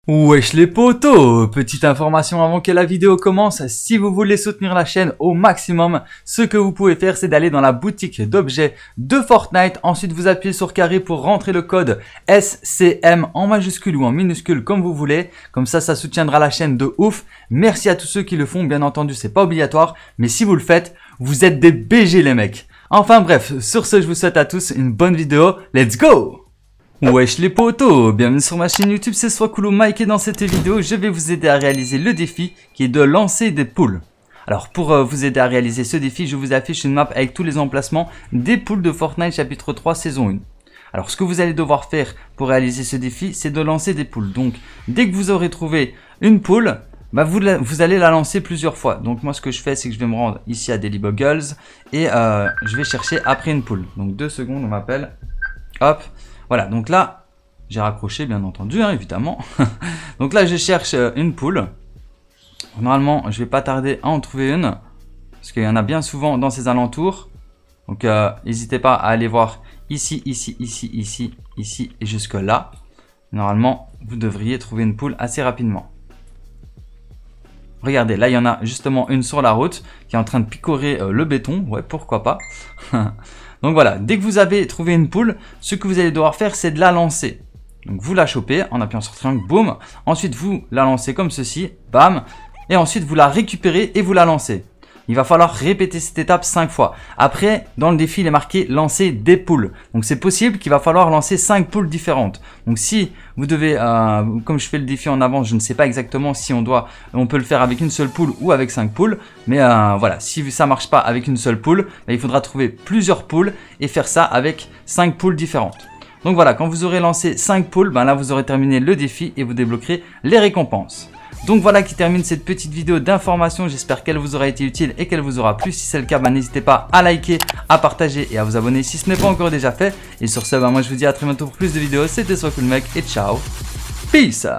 Wesh les potos, petite information avant que la vidéo commence, si vous voulez soutenir la chaîne au maximum, ce que vous pouvez faire c'est d'aller dans la boutique d'objets de Fortnite, ensuite vous appuyez sur carré pour rentrer le code SCM en majuscule ou en minuscule comme vous voulez, comme ça soutiendra la chaîne de ouf. Merci à tous ceux qui le font, bien entendu c'est pas obligatoire, mais si vous le faites, vous êtes des BG les mecs. Enfin bref, sur ce je vous souhaite à tous une bonne vidéo, let's go! Wesh les potos, bienvenue sur ma chaîne YouTube, c'est Swakulo Mike et dans cette vidéo, je vais vous aider à réaliser le défi qui est de lancer des poules. Alors pour vous aider à réaliser ce défi, je vous affiche une map avec tous les emplacements des poules de Fortnite chapitre 3 saison 1. Alors ce que vous allez devoir faire pour réaliser ce défi, c'est de lancer des poules. Donc dès que vous aurez trouvé une poule, vous allez la lancer plusieurs fois. Donc moi ce que je fais, c'est que je vais me rendre ici à Daily Buggles et je vais chercher après une poule. Donc 2 secondes, on m'appelle, hop. Voilà, donc là, j'ai raccroché bien entendu, hein, évidemment. Donc là, je cherche une poule. Normalement, je vais pas tarder à en trouver une. Parce qu'il y en a bien souvent dans ces alentours. Donc, n'hésitez pas à aller voir ici, ici et jusque là. Normalement, vous devriez trouver une poule assez rapidement. Regardez, là, il y en a justement une sur la route qui est en train de picorer le béton. Ouais, pourquoi pas. Donc voilà, dès que vous avez trouvé une poule, ce que vous allez devoir faire, c'est de la lancer. Donc vous la chopez en appuyant sur triangle, boum. Ensuite, vous la lancez comme ceci, bam. Et ensuite, vous la récupérez et vous la lancez. Il va falloir répéter cette étape 5 fois. Après, dans le défi, il est marqué lancer des poules. Donc c'est possible qu'il va falloir lancer 5 poules différentes. Donc si vous devez, comme je fais le défi en avance, je ne sais pas exactement si on peut le faire avec une seule poule ou avec 5 poules. Mais voilà, si ça marche pas avec une seule poule, il faudra trouver plusieurs poules et faire ça avec 5 poules différentes. Donc voilà, quand vous aurez lancé 5 poules, là vous aurez terminé le défi et vous débloquerez les récompenses. Donc voilà qui termine cette petite vidéo d'information, j'espère qu'elle vous aura été utile et qu'elle vous aura plu. Si c'est le cas, n'hésitez pas à liker, à partager et à vous abonner si ce n'est pas encore déjà fait. Et sur ce, moi je vous dis à très bientôt pour plus de vidéos, c'était Swakulo Mike et ciao, peace.